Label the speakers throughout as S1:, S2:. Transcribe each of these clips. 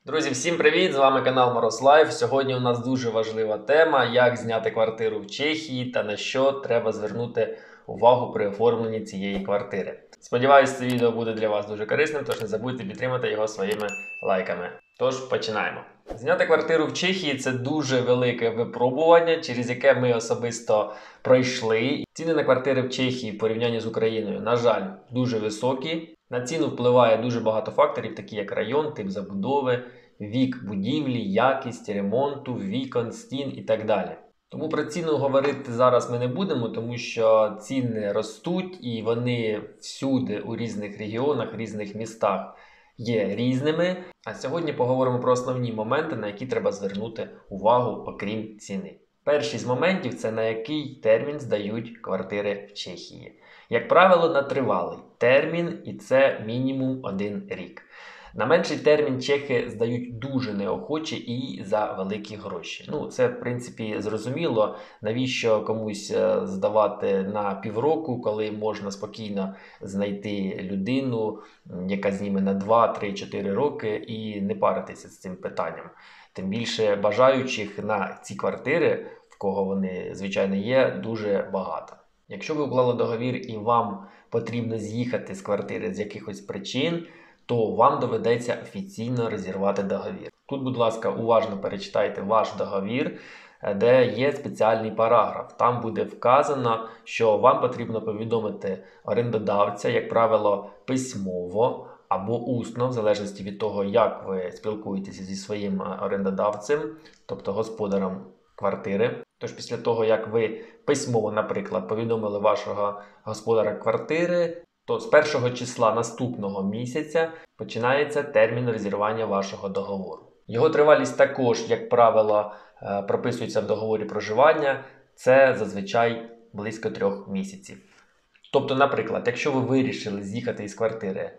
S1: Друзі, всім привіт! З вами канал Мороз Лайф. Сьогодні у нас дуже важлива тема, як зняти квартиру в Чехії та на що треба звернути увагу при оформленні цієї квартири. Сподіваюсь, це відео буде для вас дуже корисним, тож не забудьте підтримати його своїми лайками. Тож, починаємо. Зняти квартиру в Чехії – це дуже велике випробування, через яке ми особисто пройшли. Ціни на квартири в Чехії в порівнянні з Україною, на жаль, дуже високі. На ціну впливає дуже багато факторів, такі як район, тип забудови, вік будівлі, якість ремонту, вікон, стін і так далі. Тому про ціну говорити зараз ми не будемо, тому що ціни ростуть і вони всюди у різних регіонах, різних містах є різними. А сьогодні поговоримо про основні моменти, на які треба звернути увагу, окрім ціни. Перший з моментів – це на який термін здають квартири в Чехії. Як правило, на тривалий термін, і це мінімум 1 рік. На менший термін чехи здають дуже неохоче і за великі гроші. Це, в принципі, зрозуміло, навіщо комусь здавати на півроку, коли можна спокійно знайти людину, яка зніме на 2, 3, 4 роки і не паритися з цим питанням. Тим більше бажаючих на ці квартири, в кого вони, звичайно, є, дуже багато. Якщо ви уклали договір і вам потрібно з'їхати з квартири з якихось причин, то вам доведеться офіційно розірвати договір. Тут, будь ласка, уважно перечитайте ваш договір, де є спеціальний параграф. Там буде вказано, що вам потрібно повідомити орендодавця, як правило, письмово або усно, в залежності від того, як ви спілкуєтеся зі своїм орендодавцем, тобто господарем квартири. Тож після того, як ви письмово, наприклад, повідомили вашого господаря квартири, то з першого числа наступного місяця починається термін розірвання вашого договору. Його тривалість також, як правило, прописується в договорі проживання. Це зазвичай близько 3 місяців. Тобто, наприклад, якщо ви вирішили з'їхати із квартири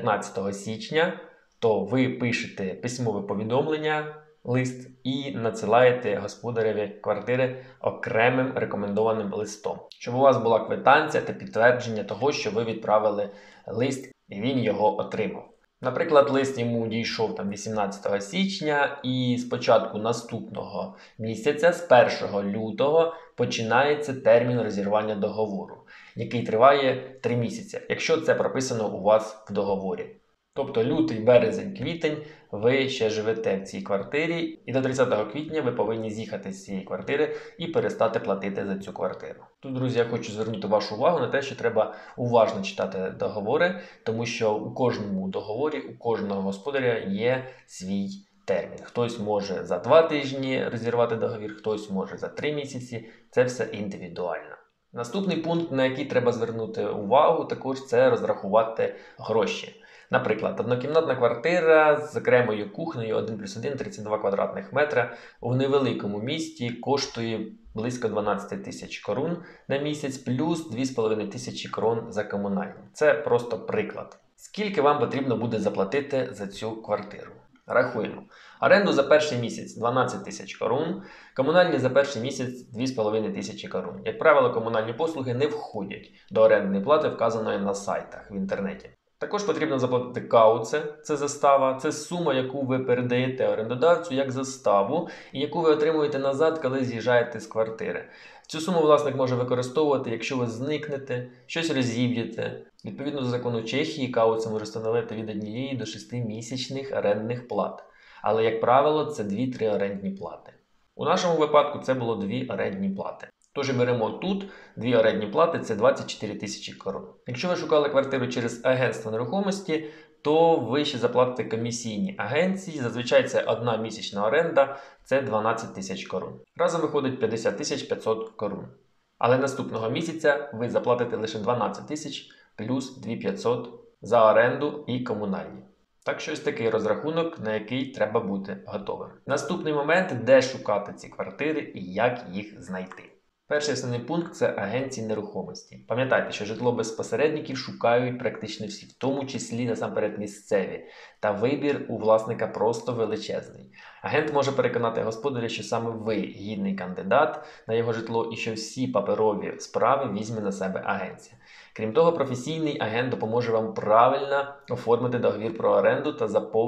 S1: 15 січня, то ви пишете письмове повідомлення, лист і надсилаєте господареві квартири окремим рекомендованим листом, щоб у вас була квитанція та підтвердження того, що ви відправили лист і він його отримав. Наприклад, лист йому дійшов 18 січня і з початку наступного місяця, з 1 лютого, починається термін розірвання договору, який триває 3 місяці, якщо це прописано у вас в договорі. Тобто лютий, березень, квітень ви ще живете в цій квартирі і до 30 квітня ви повинні з'їхати з цієї квартири і перестати платити за цю квартиру. Тут, друзі, я хочу звернути вашу увагу на те, що треба уважно читати договори, тому що у кожному договорі, у кожного господаря є свій термін. Хтось може за 2 тижні розірвати договір, хтось може за 3 місяці. Це все індивідуально. Наступний пункт, на який треба звернути увагу, також це розрахувати гроші. Наприклад, однокімнатна квартира з окремою кухнею 1+1 32 квадратних метра у невеликому місті коштує близько 12 тисяч крон на місяць плюс 2,5 тисячі крон за комунальні. Це просто приклад. Скільки вам потрібно буде заплатити за цю квартиру? Рахуємо. Оренду за перший місяць 12 тисяч крон, комунальні за перший місяць 2,5 тисячі крон. Як правило, комунальні послуги не входять до орендної плати, вказаної на сайтах в інтернеті. Також потрібно заплатити кауце, це застава, це сума, яку ви передаєте орендодавцю як заставу і яку ви отримуєте назад, коли з'їжджаєте з квартири. Цю суму власник може використовувати, якщо ви зникнете, щось розіб'єте. Відповідно до закону Чехії, кауце може становити від 1 до 6 місячних орендних плат. Але, як правило, це 2-3 орендні плати. У нашому випадку це було 2 орендні плати. Тож беремо тут 2 орендні плати – це 24 тисячі крон. Якщо ви шукали квартиру через агентство нерухомості, то ви ще заплатите комісійні агенції. Зазвичай це 1 місячна оренда – це 12 тисяч крон. Разом виходить 50 500 крон. Але наступного місяця ви заплатите лише 12 тисяч плюс 2500 за оренду і комунальні. Так що ось такий розрахунок, на який треба бути готовим. Наступний момент – де шукати ці квартири і як їх знайти. Перший основний пункт – це агенції нерухомості. Пам'ятайте, що житло без посередників шукають практично всі, в тому числі насамперед місцеві. Та вибір у власника просто величезний. Агент може переконати господаря, що саме ви гідний кандидат на його житло і що всі паперові справи візьме на себе агенція. Крім того, професійний агент допоможе вам правильно оформити договір про оренду та заповнить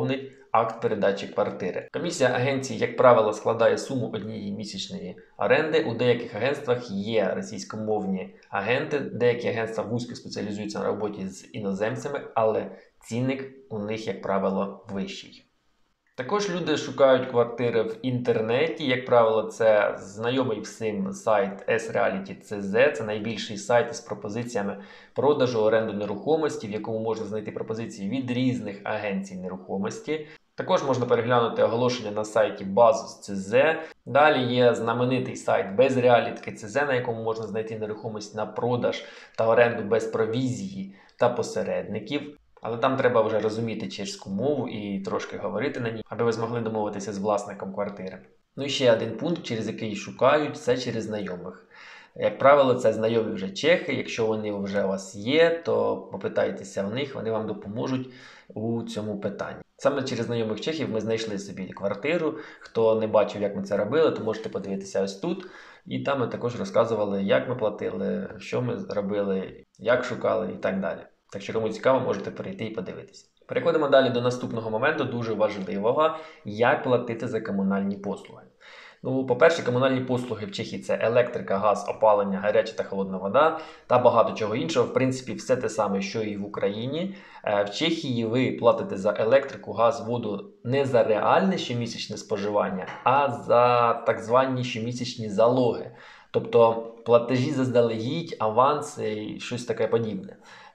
S1: акт передачі квартири. Комісія агенції, як правило, складає суму однієї місячної оренди. У деяких агентствах є російськомовні агенти, деякі агентства вузько спеціалізуються на роботі з іноземцями, але цінник у них, як правило, вищий. Також люди шукають квартири в інтернеті, як правило, це знайомий всім сайт S-Reality.cz, це найбільший сайт із пропозиціями продажу, оренду нерухомості, в якому можна знайти пропозиції від різних агенцій нерухомості. Також можна переглянути оголошення на сайті Bazus.cz. Далі є знаменитий сайт BezReality.cz, на якому можна знайти нерухомість на продаж та оренду без провізії та посередників. Але там треба вже розуміти чеську мову і трошки говорити на ній, аби ви змогли домовитися з власником квартири. Ну і ще один пункт, через який шукають, це через знайомих. Як правило, це знайомі вже чехи. Якщо вони вже у вас є, то попитайтеся в них, вони вам допоможуть у цьому питанні. Саме через знайомих чехів ми знайшли собі квартиру. Хто не бачив, як ми це робили, то можете подивитися ось тут. І там ми також розказували, як ми платили, що ми робили, як шукали і так далі. Так що, кому цікаво, можете перейти і подивитися. Переходимо далі до наступного моменту, дуже важливого, як платити за комунальні послуги. Ну, по-перше, комунальні послуги в Чехії – це електрика, газ, опалення, гаряча та холодна вода та багато чого іншого. В принципі, все те саме, що і в Україні. В Чехії ви платите за електрику, газ, воду не за реальне щомісячне споживання, а за так звані щомісячні залоги. Тобто платежі заздалегідь, аванси і щось таке подібне.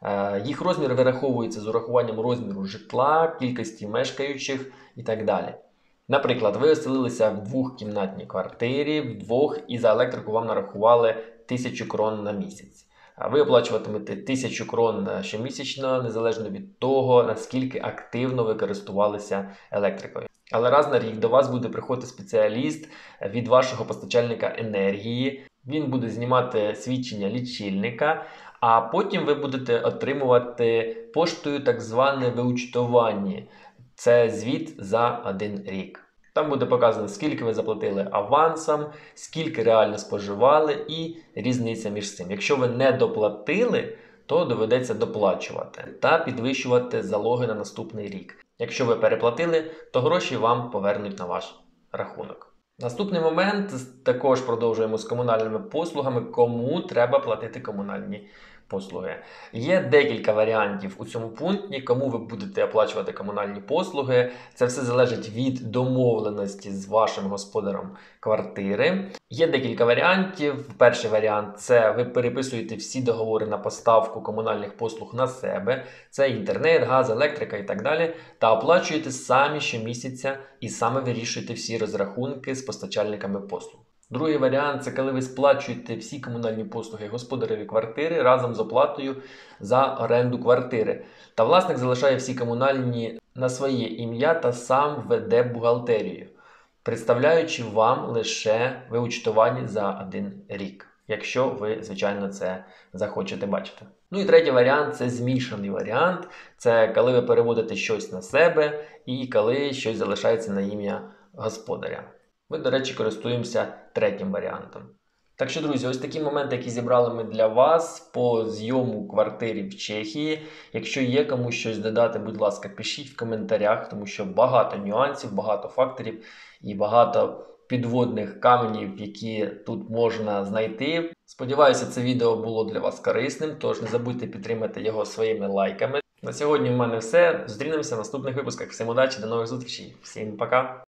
S1: Їх розмір вираховується з урахуванням розміру житла, кількості мешкаючих і так далі. Наприклад, ви оселилися в двохкімнатній квартирі, вдвох, і за електрику вам нарахували 1000 крон на місяць. Ви оплачуватимете 1000 крон щомісячно, незалежно від того, наскільки активно ви користувалися електрикою. Але раз на рік до вас буде приходити спеціаліст від вашого постачальника енергії. Він буде знімати свідчення лічильника, а потім ви будете отримувати поштою так зване виучтування. Це звіт за 1 рік. Там буде показано, скільки ви заплатили авансом, скільки реально споживали і різниця між цим. Якщо ви не доплатили, то доведеться доплачувати та підвищувати залоги на наступний рік. Якщо ви переплатили, то гроші вам повернуть на ваш рахунок. Наступний момент, також продовжуємо з комунальними послугами, кому треба платити комунальні послуги. Є декілька варіантів у цьому пункті, кому ви будете оплачувати комунальні послуги. Це все залежить від домовленості з вашим господарем квартири. Є декілька варіантів. Перший варіант – це ви переписуєте всі договори на поставку комунальних послуг на себе. Це інтернет, газ, електрика і так далі. Та оплачуєте самі щомісяця і саме вирішуєте всі розрахунки з постачальниками послуг. Другий варіант – це коли ви сплачуєте всі комунальні послуги господареві квартири разом з оплатою за оренду квартири. Та власник залишає всі комунальні на своє ім'я та сам веде бухгалтерію, представляючи вам лише виучтування за 1 рік, якщо ви, звичайно, це захочете бачити. Ну і третій варіант – це змішаний варіант. Це коли ви переводите щось на себе і коли щось залишається на ім'я господаря. Ми, до речі, користуємося третім варіантом. Так що, друзі, ось такі моменти, які зібрали ми для вас по зйому квартири в Чехії. Якщо є кому щось додати, будь ласка, пишіть в коментарях, тому що багато нюансів, багато факторів і багато підводних каменів, які тут можна знайти. Сподіваюся, це відео було для вас корисним, тож не забудьте підтримати його своїми лайками. На сьогодні в мене все. Зустрінемося в наступних випусках. Всім удачі, до нових зустрічей. Всім пока!